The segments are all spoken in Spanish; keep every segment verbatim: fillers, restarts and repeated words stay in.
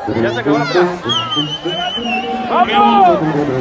Ya se acabó la pelea. ¡Vamos!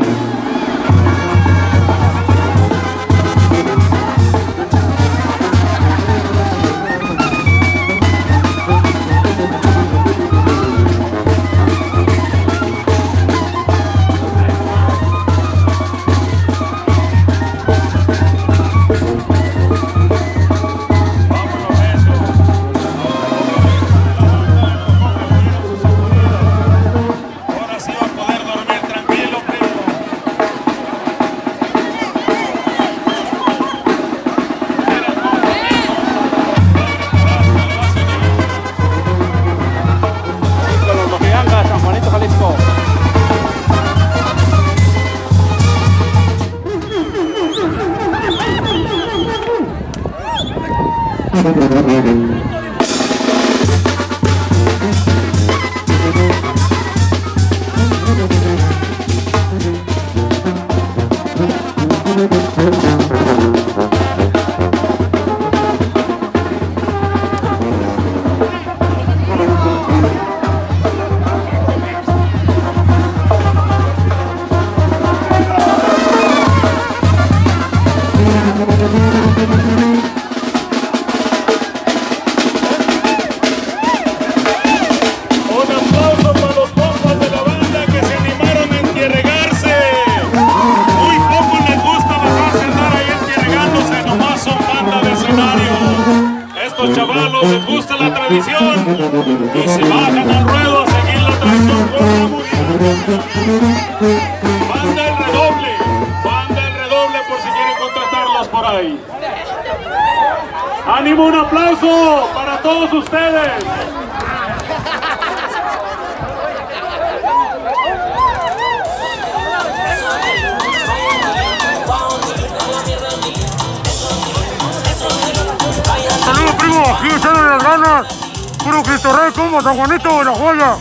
Chavalos les gusta la tradición y se bajan al ruedo a seguir la tradición con la movida. Banda el redoble, banda el redoble por si quieren contratarlos por ahí. ¡Ánimo! Un aplauso para todos ustedes. Saludos, primo, aquí echándole las ganas. Puro Cristo Rey, como San Juanito de la Joya.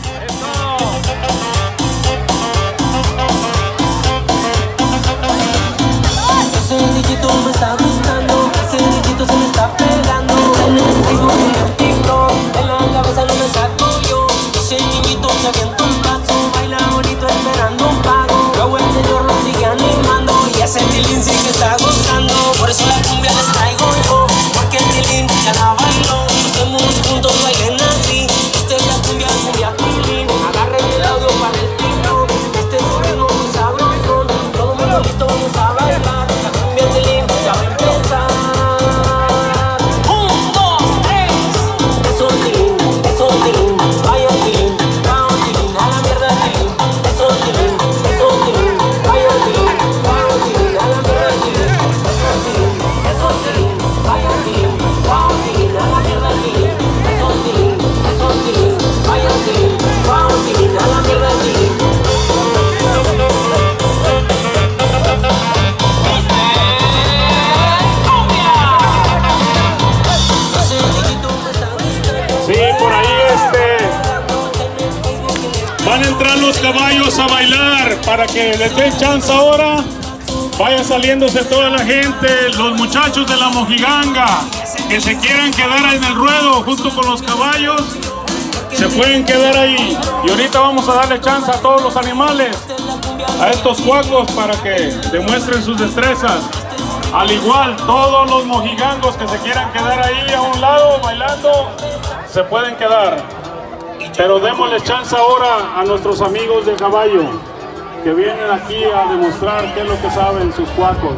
Ese niñito me está gustando, ese niñito se me está pegando. En el Facebook y en TikTok, en la cabeza no me saco yo. Ese niñito se avienta un paso, baila bonito esperando un pago. Luego el señor lo sigue animando y ese tilín sí que está gozando. Por eso la cumbia les traigo yo, porque el tilín ya la bailó. Estemos juntos, bailen así. Esta es la cumbia, cumbia tilín. Agarren el audio para el TikTok. Este es un ritmo muy sabrosón. Todo mundo listo, vamos a bailar. La cumbia tilín ya va a empezar. Un, dos, tres. Eso tilín, eso tilín. Vaya tilín, vaya tilín. A la mierda tilín. Eso tilín, eso tilín. Vaya tilín, vaya tilín. A la mierda tilín. Eso tilín, eso tilín. Vaya tilín, vaya tilín. A la mierda tilín. Eso tilín, eso tilín. Vaya tilín, vaya tilín. A la mierda tilín. Sí, por ahí este van a entrar los caballos a bailar para que les den chance ahora. Vaya saliéndose toda la gente, los muchachos de la mojiganga que se quieran quedar en el ruedo junto con los caballos, se pueden quedar ahí. Y ahorita vamos a darle chance a todos los animales, a estos cuacos, para que demuestren sus destrezas. Al igual, todos los mojigangos que se quieran quedar ahí a un lado bailando, se pueden quedar. Pero démosle chance ahora a nuestros amigos de caballo, que vienen aquí a demostrar qué es lo que saben sus cuacos.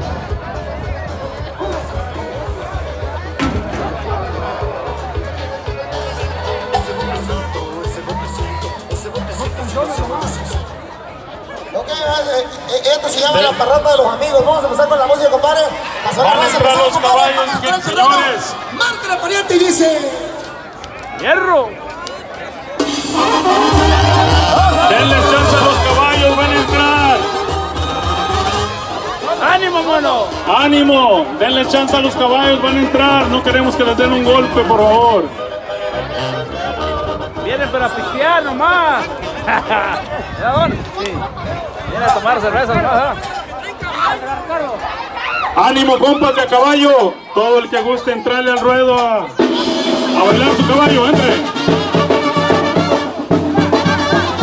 Ok, esto se llama la parranda de los amigos. Vamos a empezar con la música, compadre. Van a entrar los caballos, señores. Marca la pariente y dice: ¡Hierro! Denle chance a los caballos, van a entrar. ¡Ánimo, mono! ¡Ánimo! Denle chance a los caballos, van a entrar. No queremos que les den un golpe, por favor. Vienen para pistear nomás. ¿Ya, don? Sí. Vienen a tomar cerveza nomás. ¡Ánimo, compas de a caballo! Todo el que guste entrarle al ruedo a, a bailar su caballo, entre.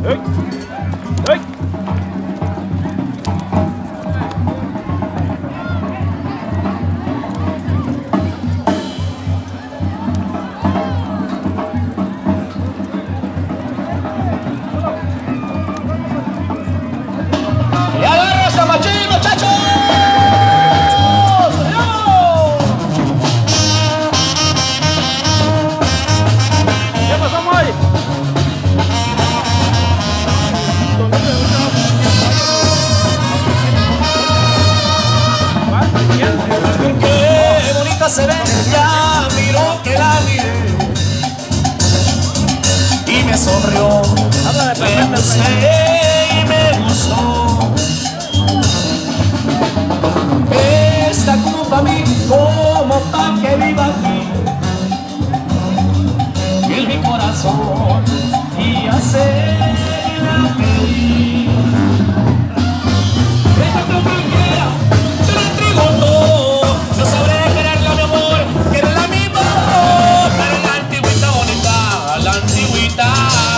¡Ey! ¡Ey! ¡Y agarra esa machín, muchachos! ¿Qué pasó, Moy? ¡Qué bonita se ve! Ya miró que la miré y me sonrió. Me gusté y me gustó. Está como pa' mí, como pa' que viva aquí en mi corazón y hacer la feliz. Deja que me quiera, te lo entrego todo. No sabré quererla, mi amor, quererla mi amor. Pero la antigüita bonita, la antigüita.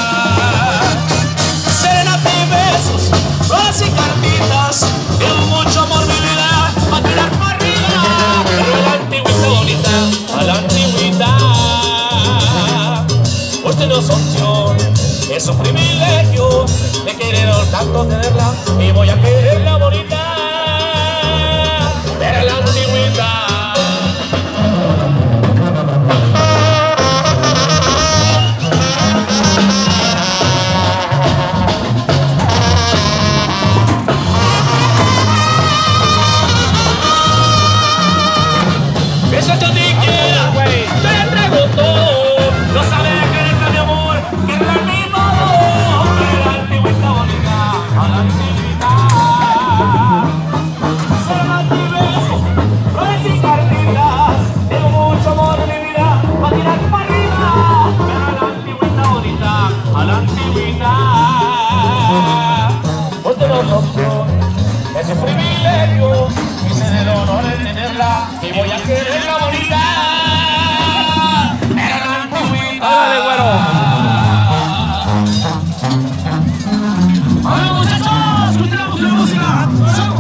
Serenata y besos, flores y cartitas. Tengo mucho amor, mi vida, pa' tirar para arriba. Pero la antigüita bonita, a la antigüita. Usted no es opción, es un privilegio de querer tanto tenerla y voy a quererla bonita. Pero la antigüita. Eso yo te quiera, te entrego todo. No sabes quererla, mi amor, quererla mi amor. Pero la antigüita bonita, a la antigüita. Serenata y besos, flores y cartitas. Tengo mucho amor en mi vida, pa' tirar para arriba. Pero la antigüita bonita, a la antigüita. Usted no es opción, es un privilegio. Hice el honor de tenerla y voy a quererla bonita. Pero la antigüita. ¡Árale, güero! ¡Hola, muchachos! ¡Escuchamos la música!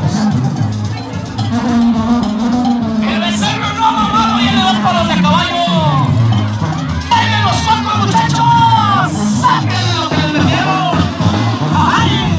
¡El becerro no mamado y el dos palos de caballo! ¡Bailen los cuatro, muchachos! ¡Sáquenle lo que les vendieron! ¡Ay!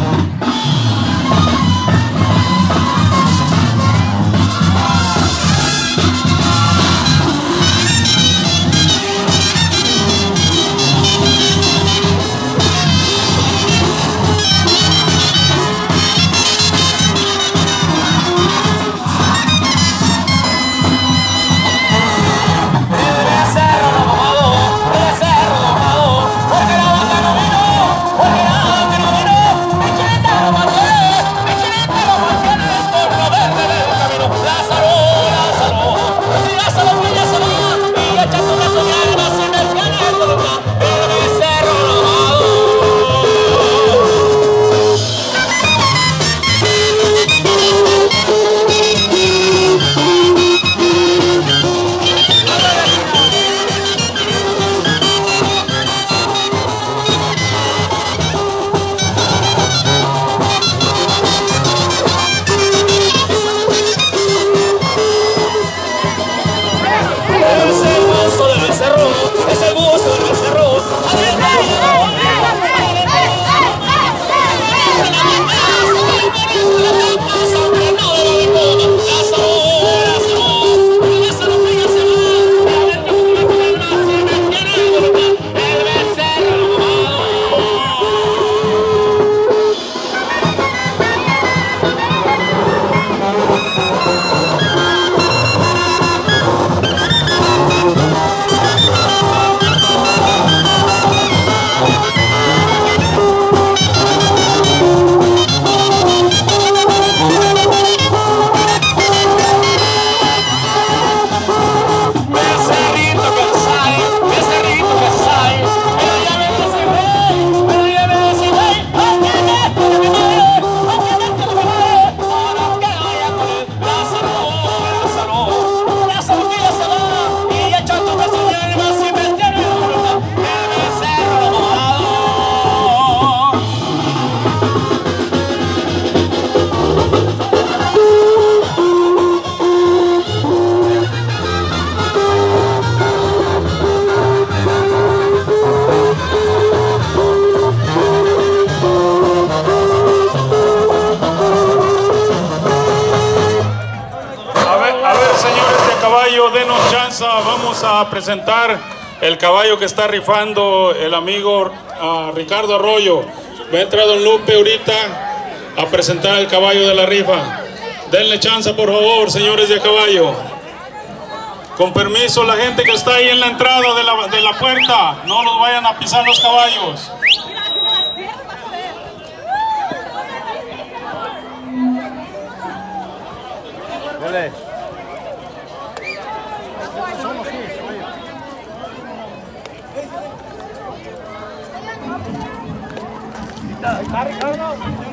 chance, vamos a presentar el caballo que está rifando el amigo uh, Ricardo Arroyo. Va a entrar don Lupe ahorita a presentar el caballo de la rifa. Denle chance, por favor, señores de caballo. Con permiso, la gente que está ahí en la entrada de la, de la puerta, no los vayan a pisar los caballos. Dale. Está Ricardo.